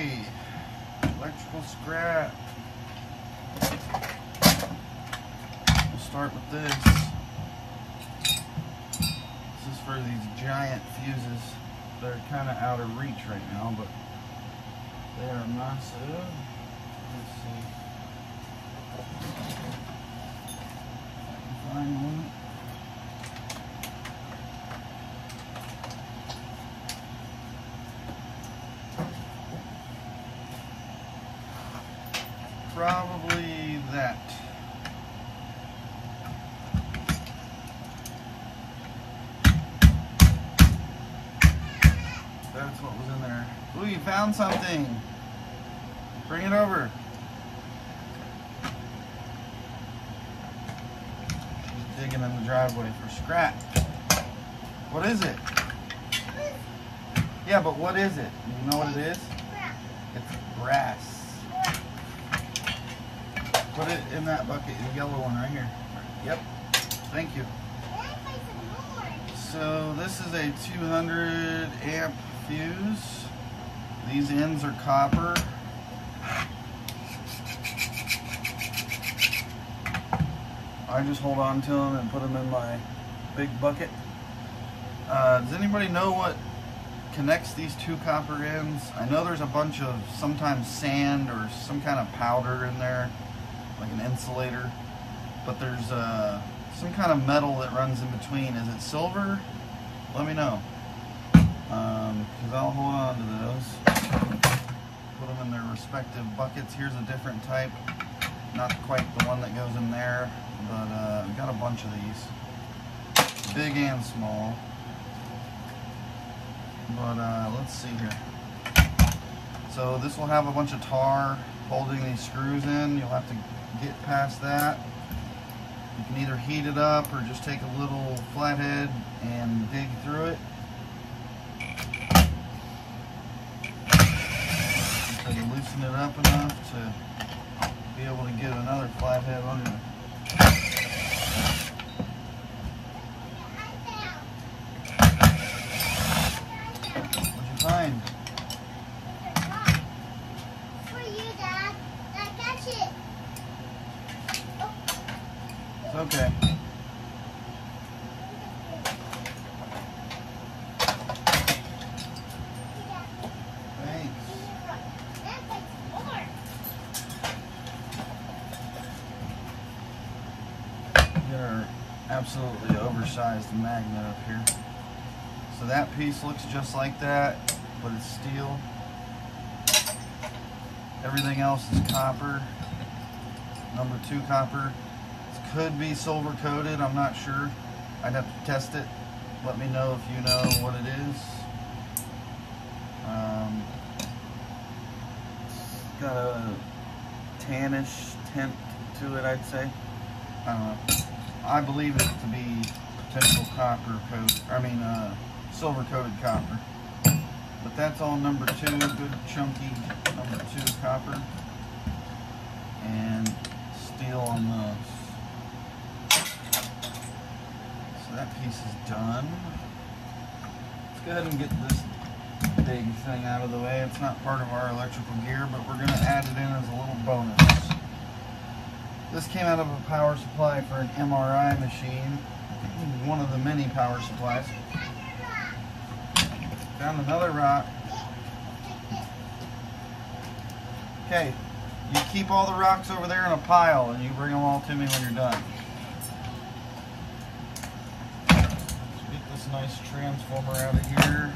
Okay, electrical scrap. We'll start with this. This is for these giant fuses. They're kind of out of reach right now, but they are massive. Let's see. If I can find one. Probably that. That's what was in there. Ooh, you found something. Bring it over. She's digging in the driveway for scrap. What is it? Yeah, but what is it? You know what it is? It's brass. Put it in that bucket, the yellow one right here. Yep. Thank you. So this is a 200 amp fuse. These ends are copper. I just hold on to them and put them in my big bucket. Does anybody know what connects these two copper ends? I know there's a bunch of sometimes sand or some kind of powder in there, like an insulator, but there's some kind of metal that runs in between. Is it silver? Let me know, because I'll hold on to those, put them in their respective buckets. Here's a different type, not quite the one that goes in there, but I've got a bunch of these, big and small. But let's see here. So this will have a bunch of tar holding these screws in. You'll have to get past that. You can either heat it up or just take a little flathead and dig through it. So you loosen it up enough to be able to get another flathead under it. What'd you find? For you, Dad. Dad, catch it. It's okay. Thanks. Get our absolutely oversized magnet up here. So that piece looks just like that, but it's steel. Everything else is copper. Number 2 copper. It could be silver coated, I'm not sure. I'd have to test it. Let me know if you know what it is. It's got a tannish tint to it, I'd say. I don't know. I believe it to be potential copper coat. Silver coated copper. But that's all number 2, good chunky number 2 copper. And steel on those. So that piece is done. Let's go ahead and get this big thing out of the way. It's not part of our electrical gear, but we're going to add it in as a little bonus. This came out of a power supply for an MRI machine. One of the many power supplies. Found another rock. Okay, you keep all the rocks over there in a pile and you bring them all to me when you're done. Let's get this nice transformer out of here.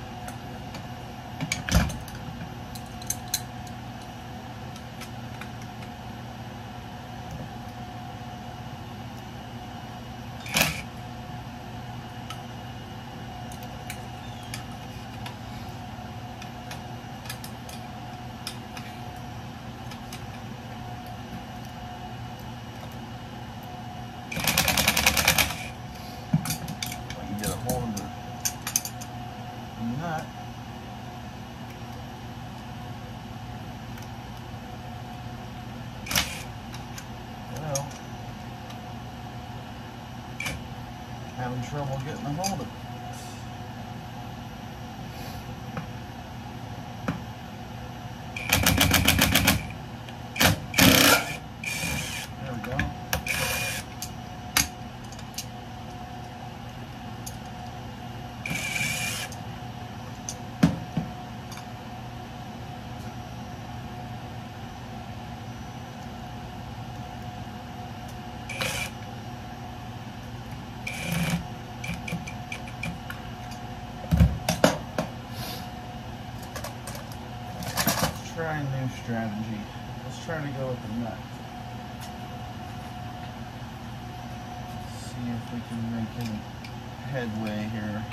Having trouble getting a hold of it. try a new strategy. Let's try to go with the nut. See if we can make any headway here.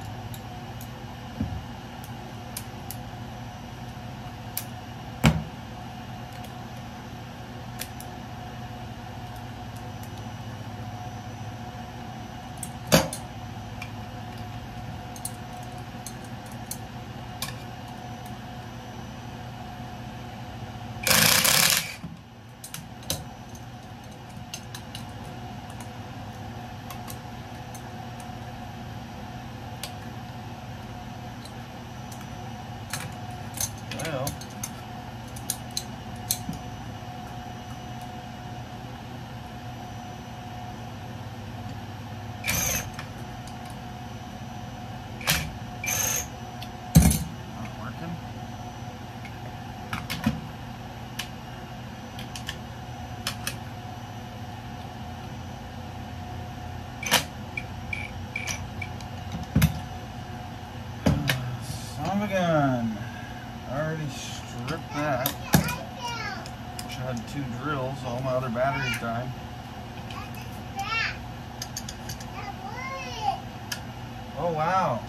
Well, not working. Son of a gun. I already stripped that. Wish I had 2 drills. All my other batteries died. Oh wow.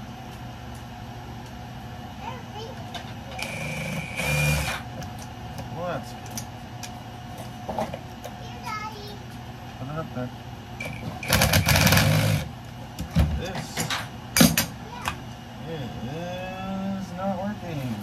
Well, that's good. Put it up there. This is not working.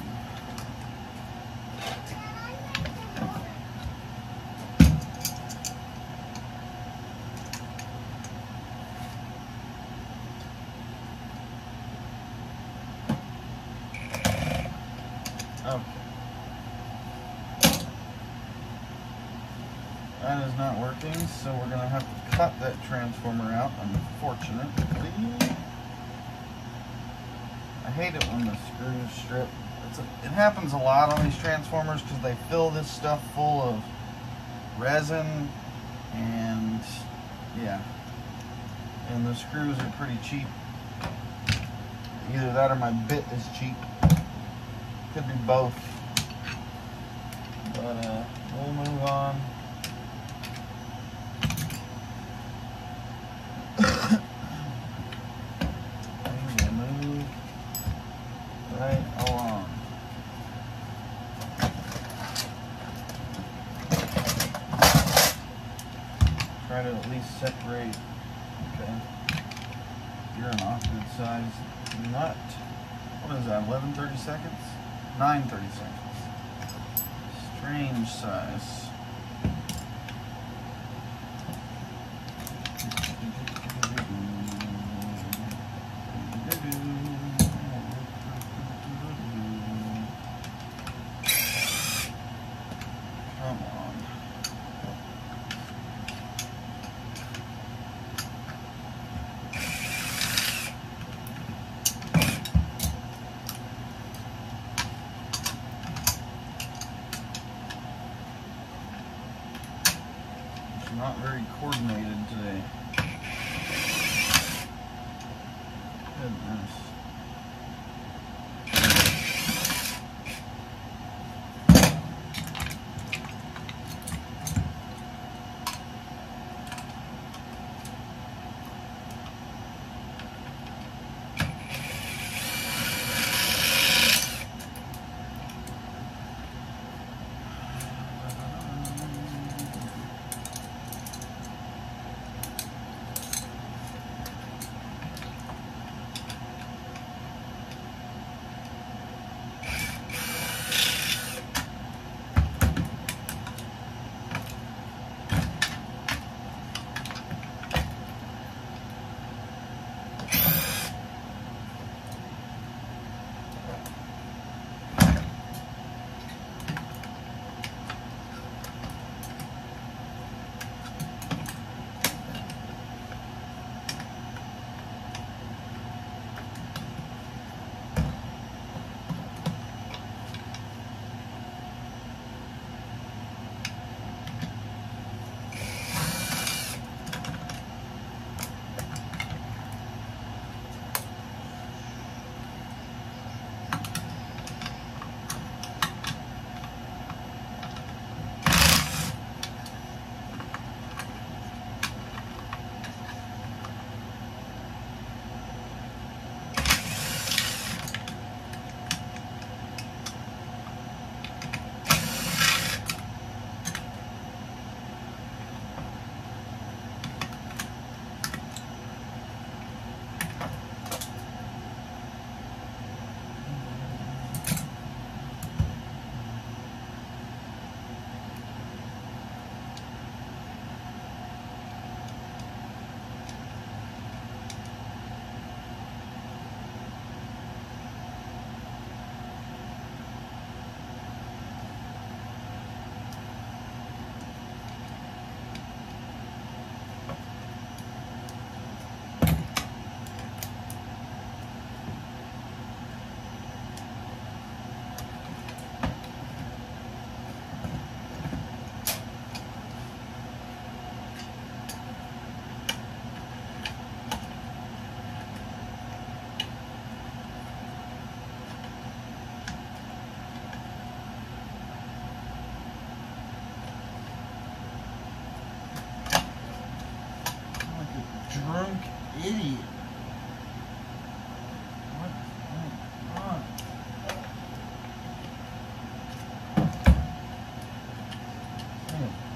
Okay. That is not working, so we're going to have to cut that transformer out, unfortunately. I hate it when the screws strip. It happens a lot on these transformers because they fill this stuff full of resin, and yeah. And the screws are pretty cheap. Either that or my bit is cheap. Could be both. But we'll move on. We'll move right along. Try to at least separate. Okay. You're an awkward size nut. What is that, 11/32? 9/32. Strange size. Come on. Not very coordinated today. Goodness.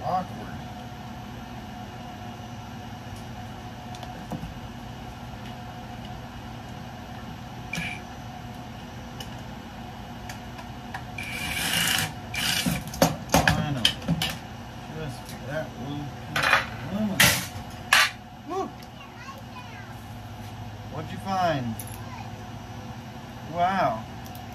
awkward. What'd you find? Wow.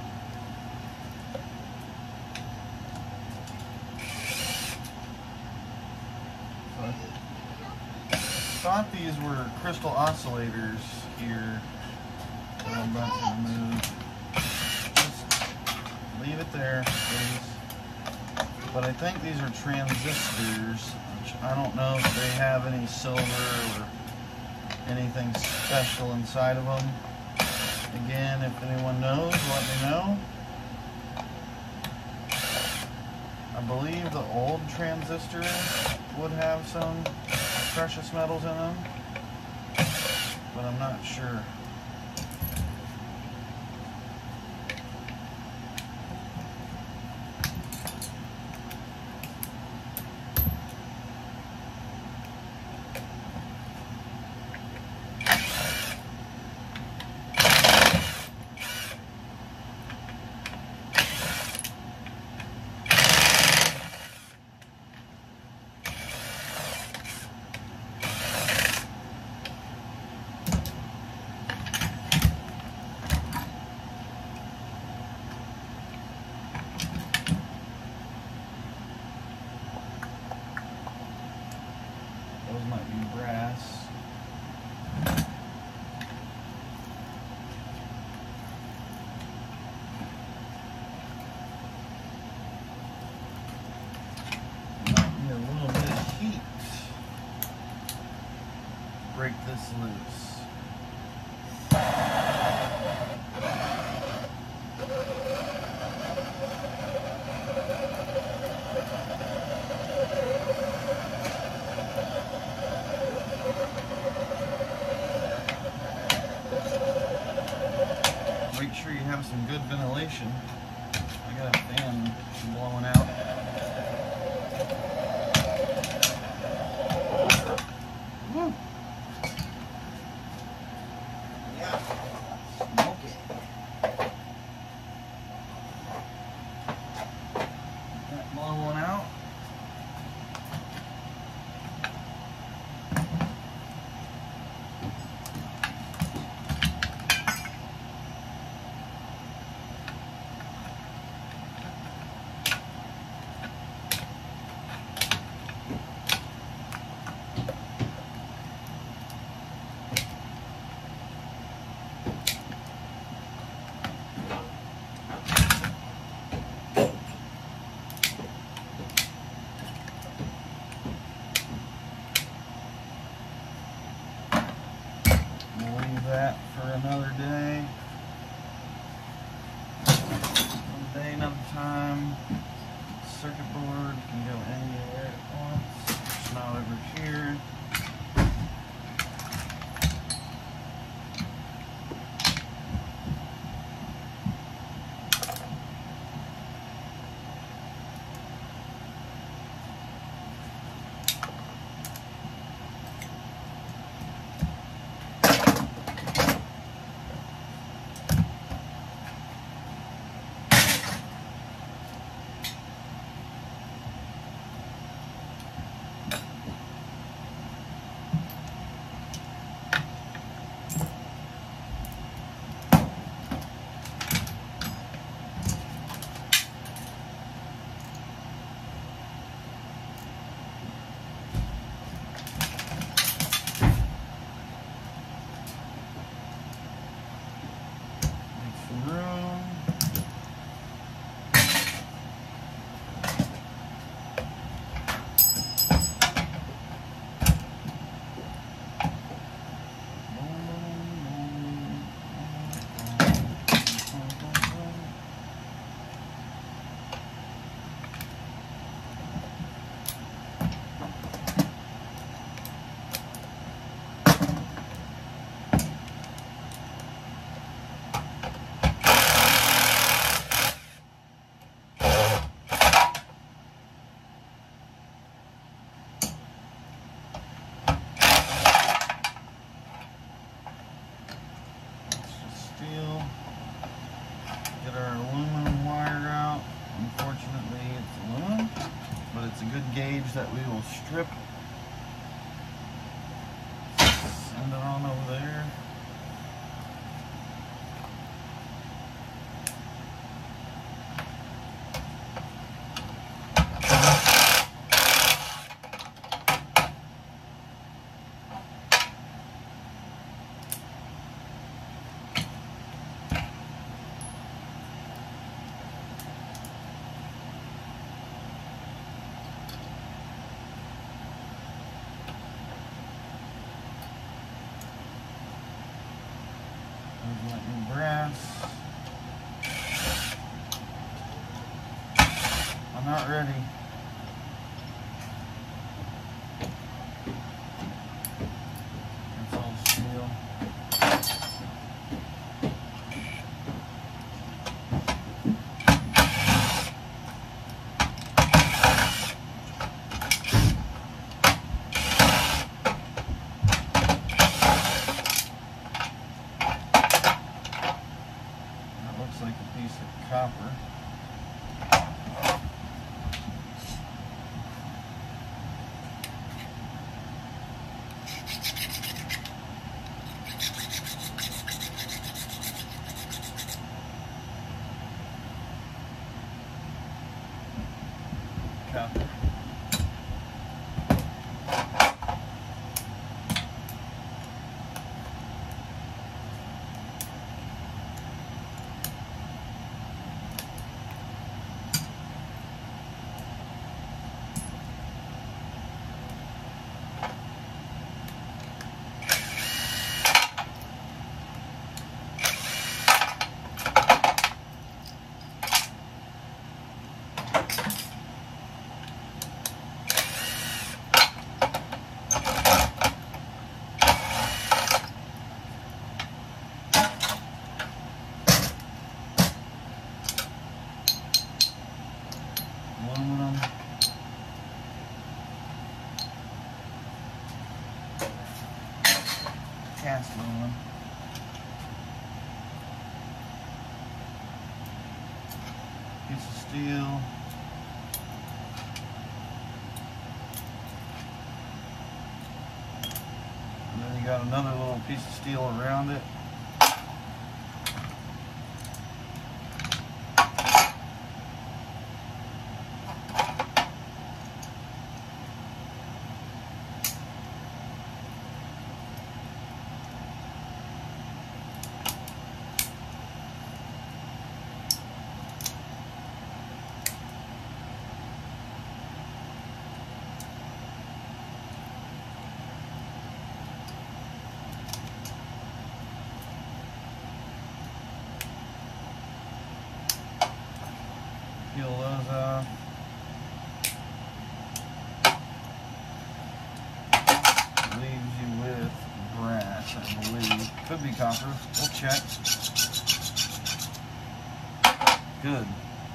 I thought these were crystal oscillators here that I'm about to remove. Just leave it there, please. But I think these are transistors, which I don't know if they have any silver or anything special inside of them. Again, if anyone knows, let me know. I believe the old transistors would have some precious metals in them, but I'm not sure. Those might be brass. Might need a little bit of heat. Break this loose. Make sure you have some good ventilation. I got a fan blowing out. Woo. Yeah, smoky. That blowing out. That for another day. One day, another time. Circuit board can go anywhere it wants. It's not over here. gauge that we will strip. Send it on over there. Lightning brass. I'm not ready. That's all steel. Like a piece of copper. Copper. Aluminum. Cast aluminum. Piece of steel. And then you got another little piece of steel around it. Peel those off. Leaves you with brass, I believe. Could be copper. We'll check. Good.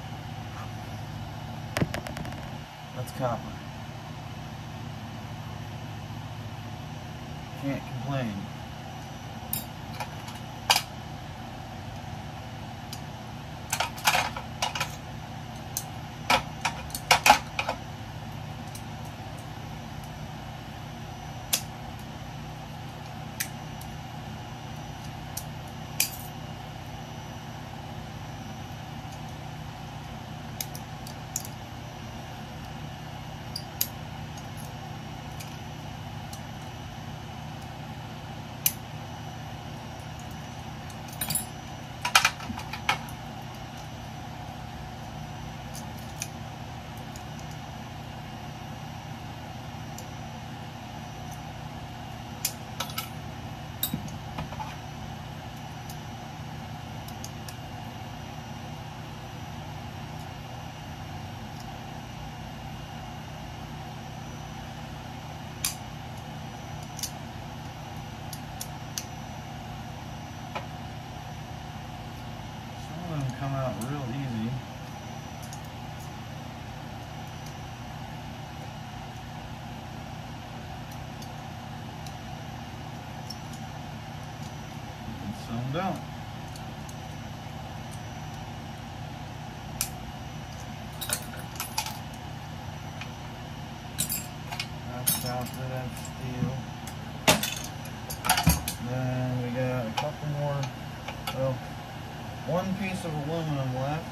That's copper. Can't complain. copper, that's steel. Then we got a couple more, well, one piece of aluminum left.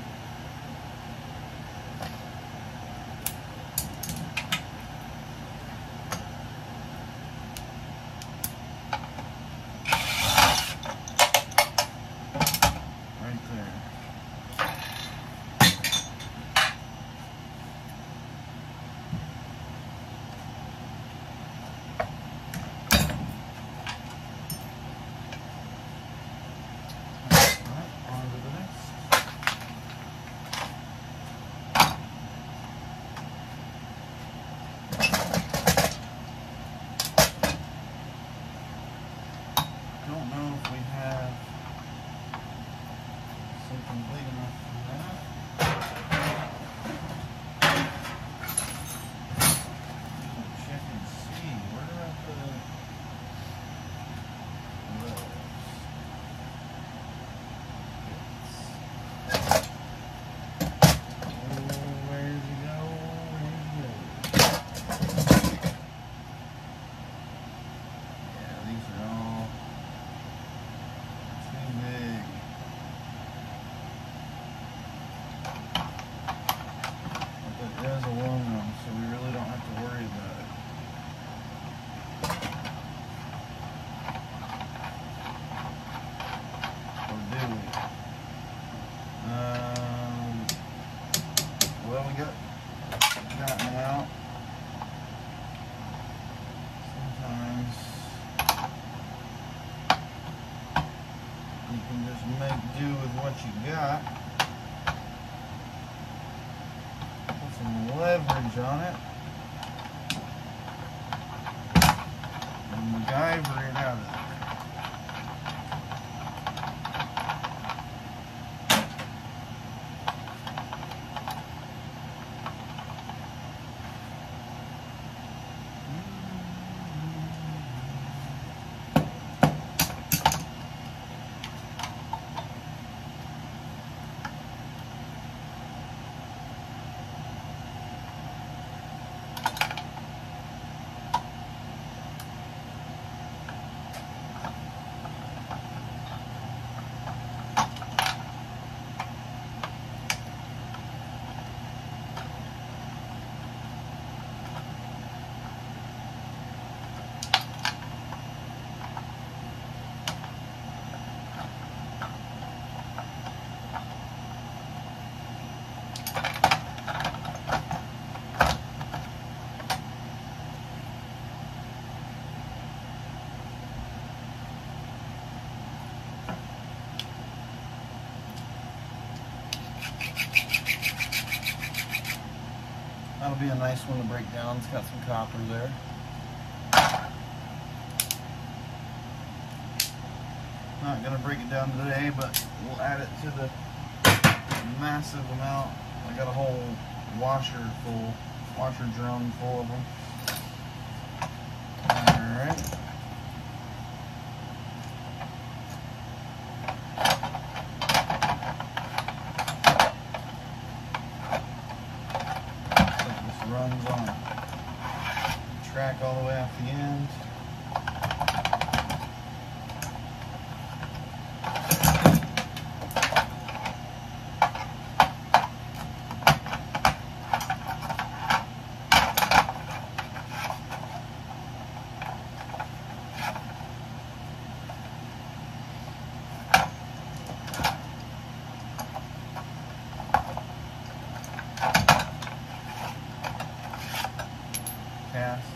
You got. Put some leverage on it and MacGyver it out of there. That'll be a nice one to break down. It's got some copper there. Not going to break it down today, but we'll add it to the massive amount. I got a whole washer drum full of them. Alright. Runs on a track all the way off the end. Cast.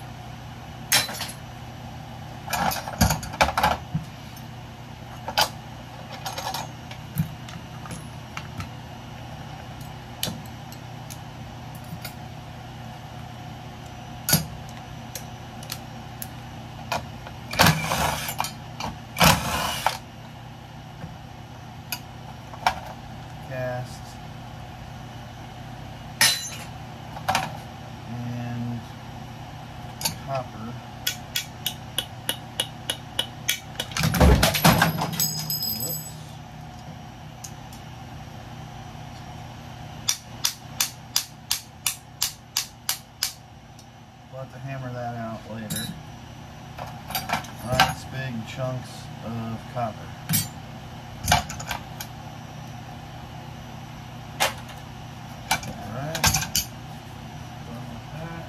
And copper. Whoops. We'll have to hammer that out later. Nice big chunks of copper. Alright. Done with that.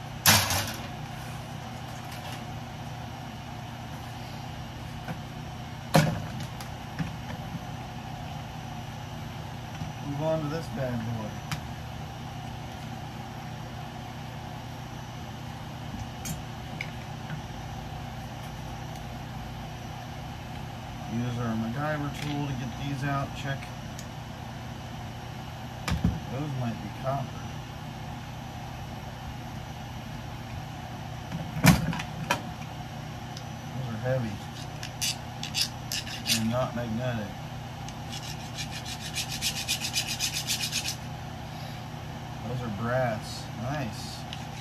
Move on to this bad boy. Use our MacGyver tool to get these out. Check. Those might be copper. Those are heavy and not magnetic. Those are brass. Nice.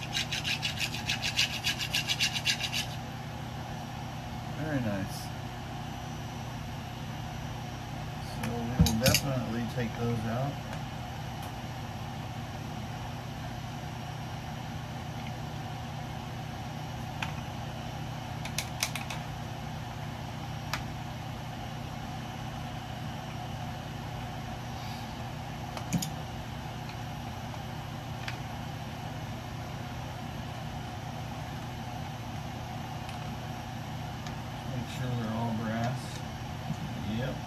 Very nice. So we will definitely take those out. Make sure they're all brass. Yep.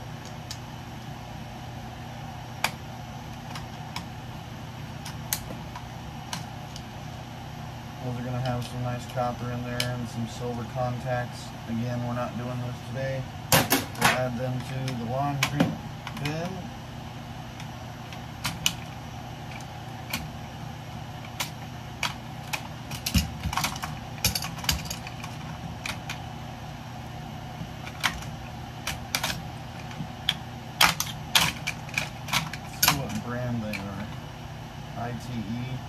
Those are going to have some nice copper in there and some silver contacts. Again, we're not doing those today. We'll add them to the laundry bin. Let's see what brand they are. ITE.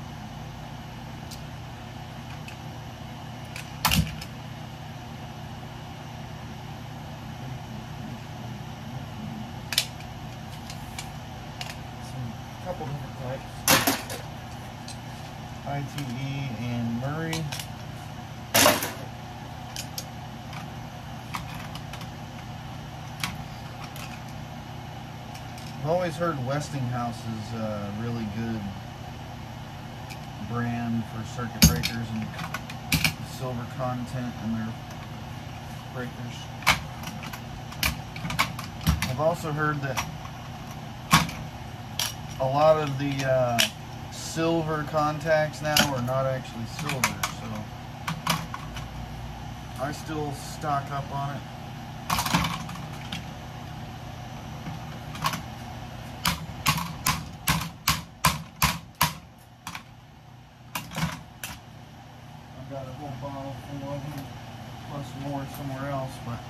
Couple different types. ITE and Murray. I've always heard Westinghouse is a really good brand for circuit breakers and silver content in their breakers. I've also heard that a lot of the silver contacts now are not actually silver, so I still stock up on it. I've got a whole bottle full of them, plus more somewhere else, but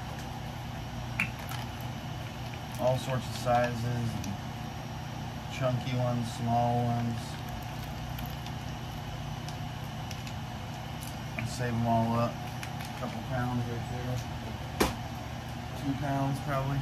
all sorts of sizes. Chunky ones, small ones. I'll save them all up. A couple pounds right there. 2 pounds probably.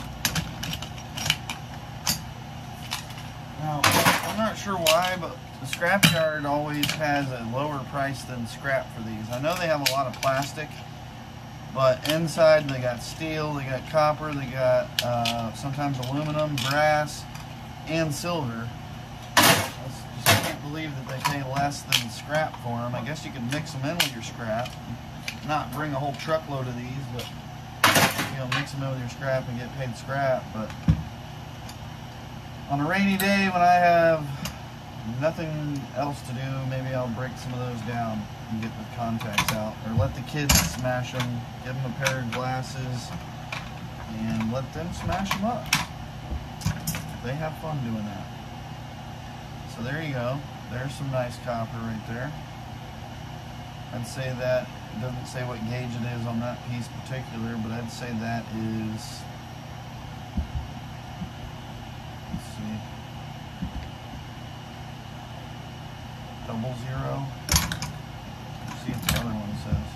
Now, I'm not sure why, but the scrapyard always has a lower price than scrap for these. I know they have a lot of plastic, but inside they got steel, they got copper, they got sometimes aluminum, brass, and silver. I just can't believe that they pay less than scrap for them. I guess you could mix them in with your scrap, not bring a whole truckload of these, but you know, mix them in with your scrap and get paid scrap. But on a rainy day when I have nothing else to do, maybe I'll break some of those down and get the contacts out, or let the kids smash them, give them a pair of glasses, and let them smash them up. They have fun doing that. So there you go. There's some nice copper right there. I'd say that, it doesn't say what gauge it is on that piece particular, but I'd say that is, let's see, 00. Let's see what the other one says.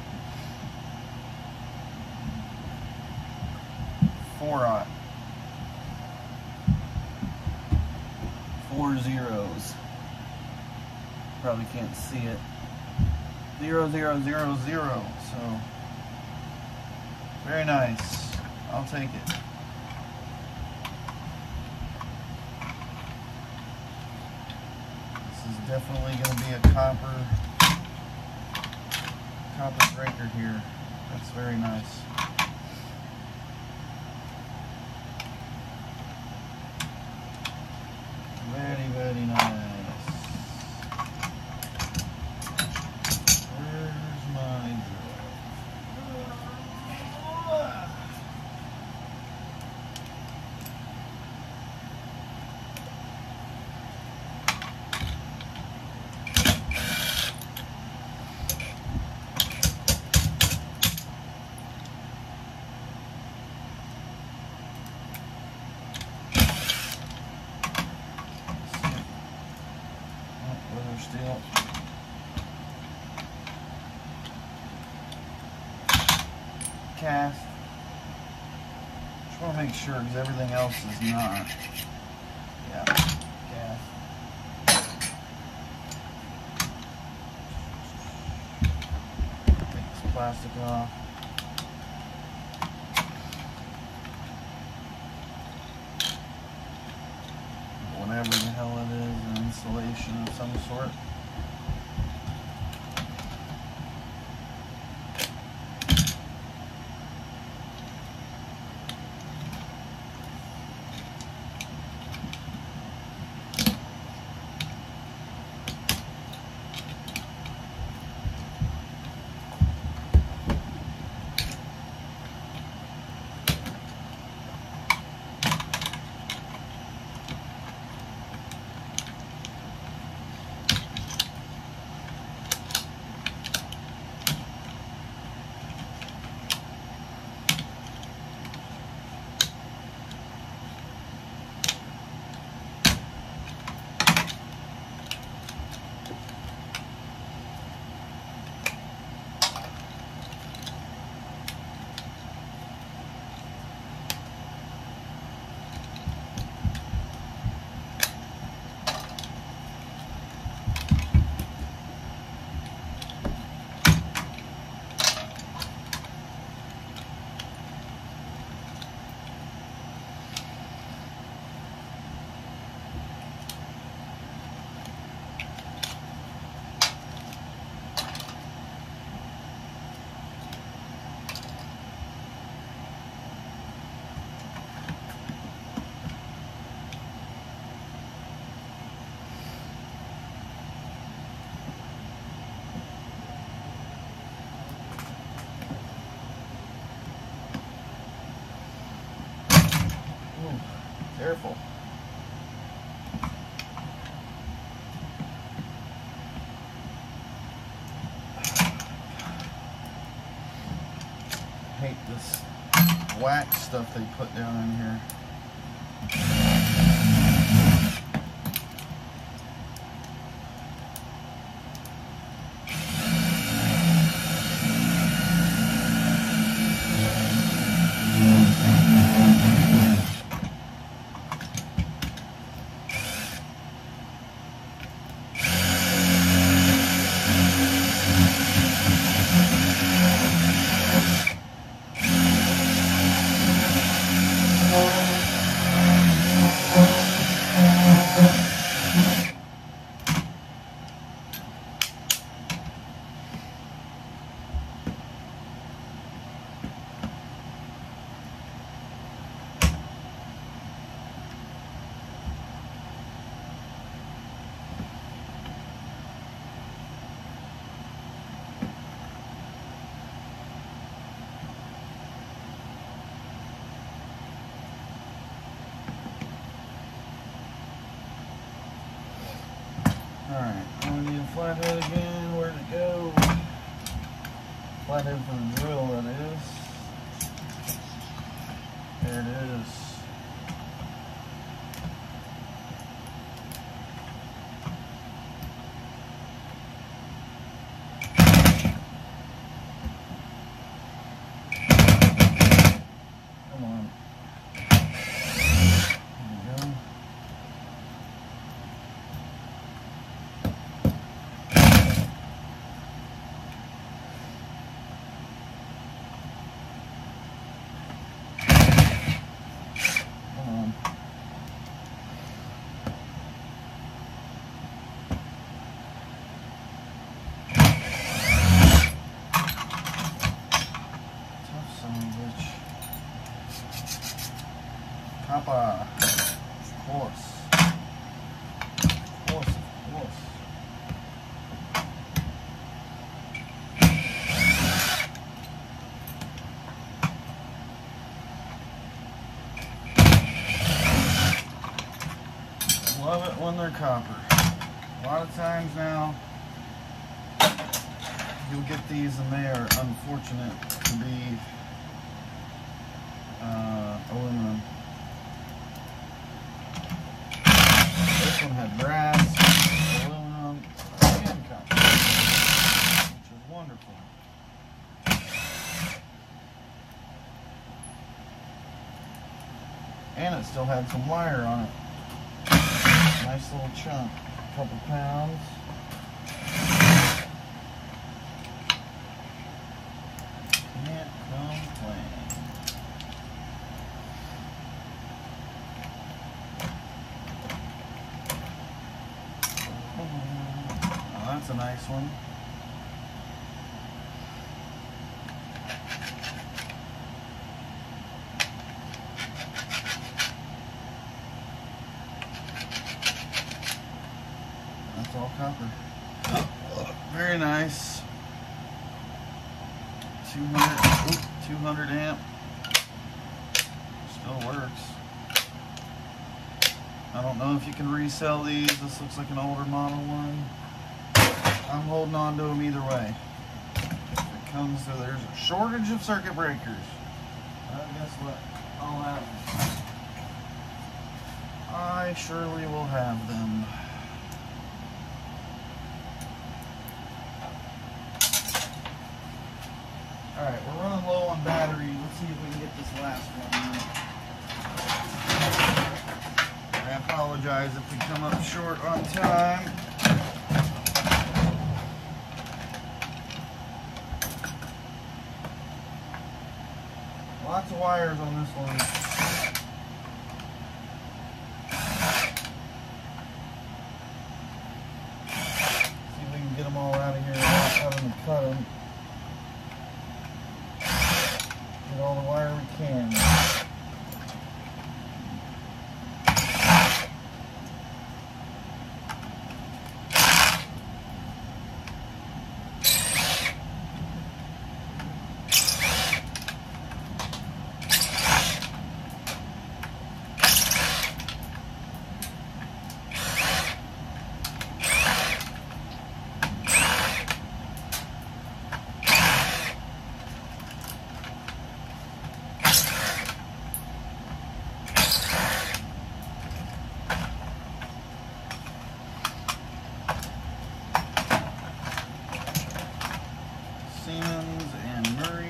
4-aught. 4 zeros. Probably can't see it. 0.0000. So very nice. I'll take it. This is definitely going to be a copper breaker here. That's very nice. Very, very nice. Where's my drill? Steel. Cast. Just want to make sure because everything else is not. Yeah. Cast. Take this plastic off. Whatever the hell it is, an insulation of some sort. Careful. I hate this wax stuff they put down in here. Alright, I'm going to need a flathead again. Where'd it go? Flathead for the drill, that is. There it is. Come on. There we go. copper. A lot of times now, you'll get these and they are unfortunate to be aluminum. This one had brass, aluminum, and copper, which is wonderful. And it still had some wire on it. Nice little chunk, a couple pounds. Can't complain. Oh, that's a nice one. That's all copper. Very nice. 200 amp. Still works. I don't know if you can resell these. This looks like an older model one. I'm holding on to them either way. If it comes to there's a shortage of circuit breakers, guess what? I'll have them. I surely will have them. Alright, we're running low on battery. Let's see if we can get this last one. I apologize if we come up short on time. Lots of wires on this one. See if we can get them all out of here without having to cut them. Get all the wire we can. Siemens and Murray.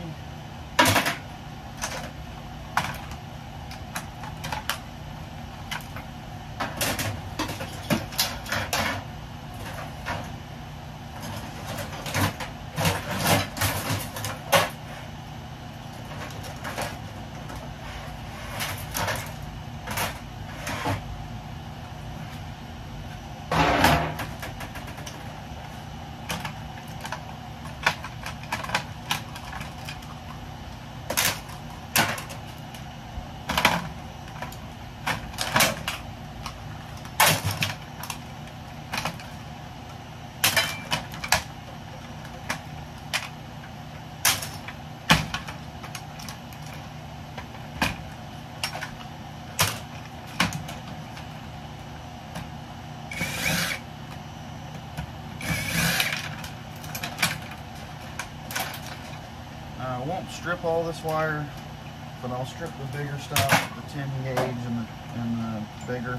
I won't strip all this wire, but I'll strip the bigger stuff, the 10 gauge and the bigger.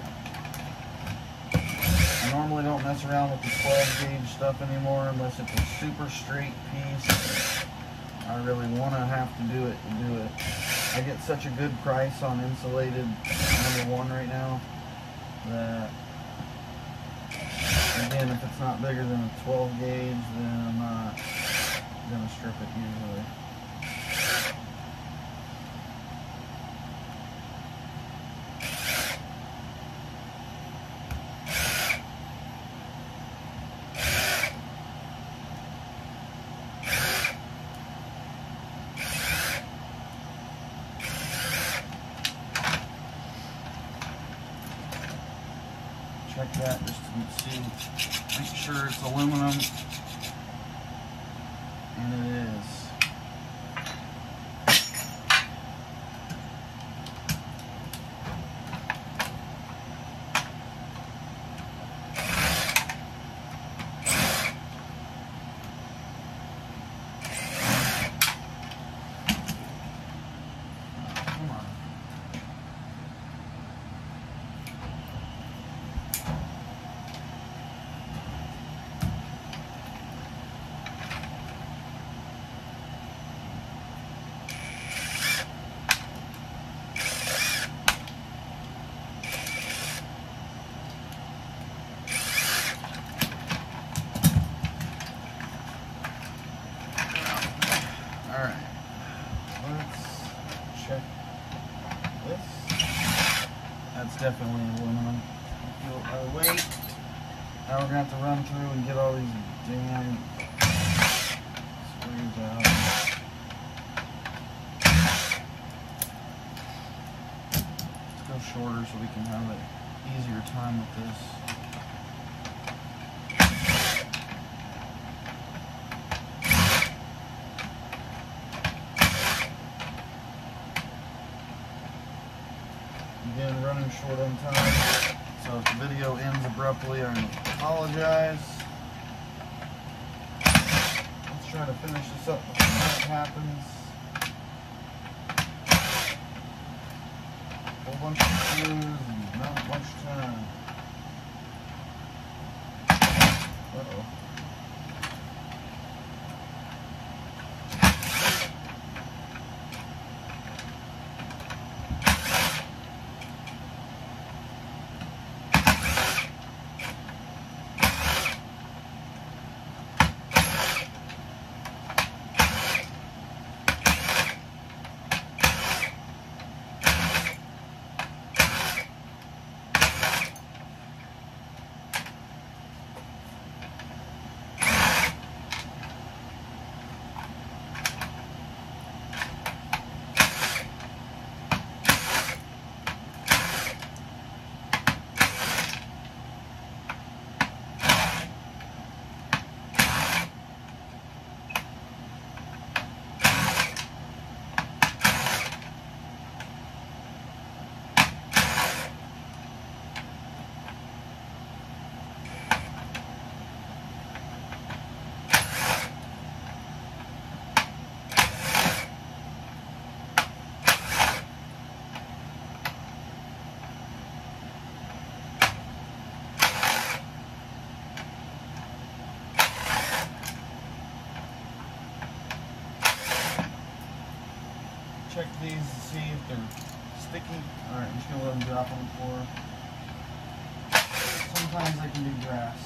I normally don't mess around with the 12 gauge stuff anymore unless it's a super straight piece. I really want to have to do it to do it. I get such a good price on insulated #1 right now that, again, if it's not bigger than a 12 gauge, then I'm not going to strip it usually. Check that just to see, make sure it's aluminum, and it is. we're gonna have to run through and get all these damn screws out. Let's go shorter so we can have an easier time with this. Again, running short on time. So if the video ends abruptly, I apologize. Let's try to finish this up before that happens. A whole bunch of screws and not much time. Uh-oh. Check these to see if they're sticky. Alright, I'm just going to let them drop on the floor. Sometimes they can be grass.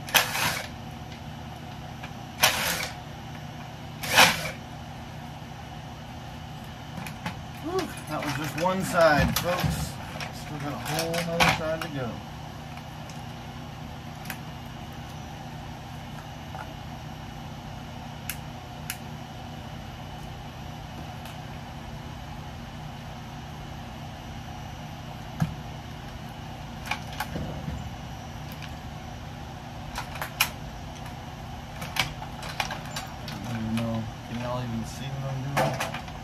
Whew, that was just one side, folks. Still got a whole other side to go. See what I'm doing?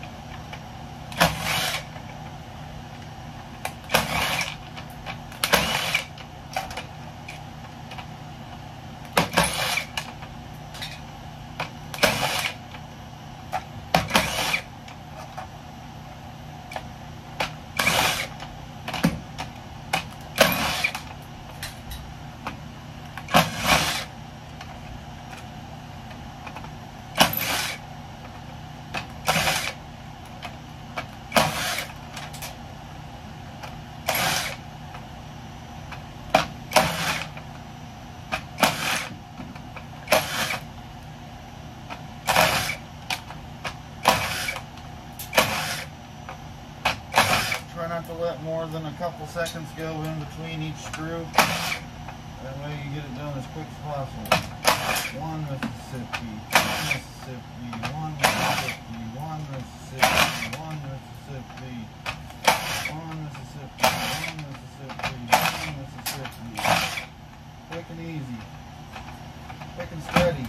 Try not to let more than a couple seconds go in between each screw. That way you get it done as quick as possible. One Mississippi, one Mississippi, one Mississippi, one Mississippi, one Mississippi, one Mississippi, one Mississippi. Quick and easy. Quick and steady.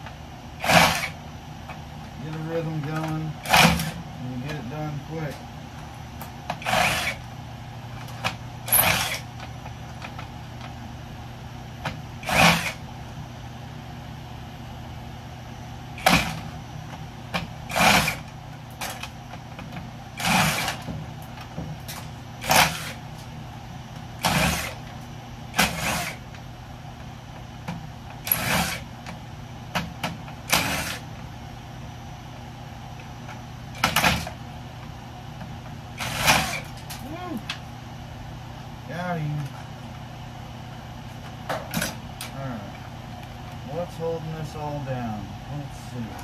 Get a rhythm going and you get it done quick. Got him. Alright. What's holding this all down? Let's see.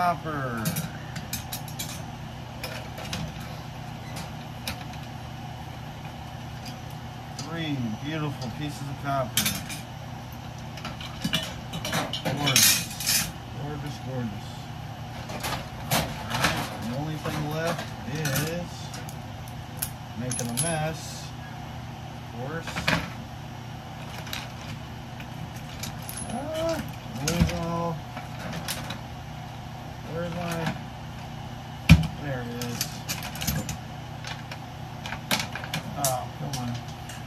copper. Three beautiful pieces of copper. Gorgeous. Gorgeous, gorgeous. Alright, the only thing left is making a mess, of course. Lose all. Where's my... There it is. Oh, come on.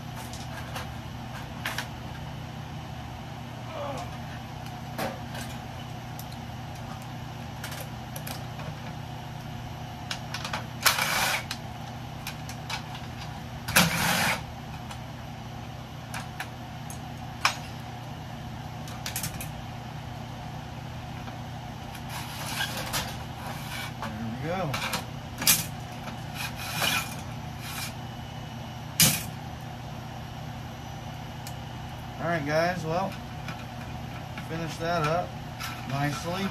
Go. Alright guys, well, finish that up nicely.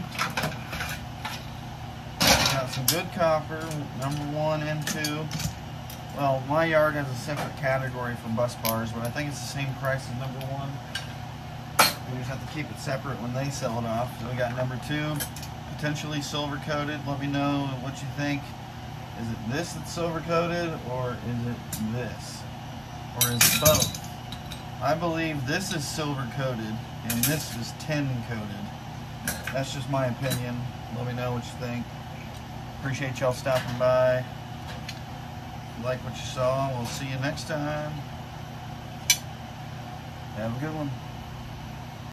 Got some good copper, number 1 and 2. Well, my yard has a separate category for bus bars, but I think it's the same price as number 1. We just have to keep it separate when they sell it off. So we got number 2. Potentially silver coated. Let me know what you think. Is it this that's silver coated, or is it this, or is it both? I believe this is silver coated and this is tin coated. That's just my opinion. Let me know what you think. Appreciate y'all stopping by. If you like what you saw, we'll see you next time. Have a good one.